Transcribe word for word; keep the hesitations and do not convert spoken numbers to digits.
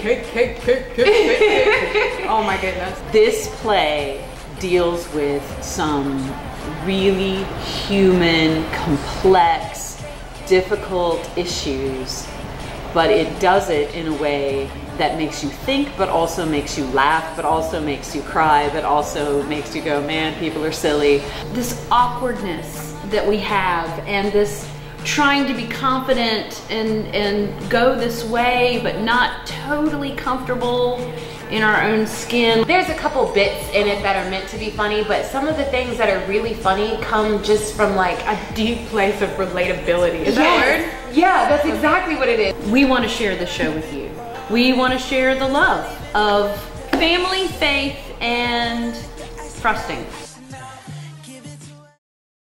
cake, cake, cake, cake, cake. Oh my goodness. This play deals with some really human, complex, difficult issues, but it does it in a way that makes you think, but also makes you laugh, but also makes you cry, but also makes you go, man, people are silly. This awkwardness that we have, and this trying to be confident and, and go this way, but not totally comfortable in our own skin. There's a couple bits in it that are meant to be funny, but some of the things that are really funny come just from like a deep place of relatability. Is yes. that word? Yeah, that's exactly what it is. We want to share this show with you. We want to share the love of family, faith, and frosting.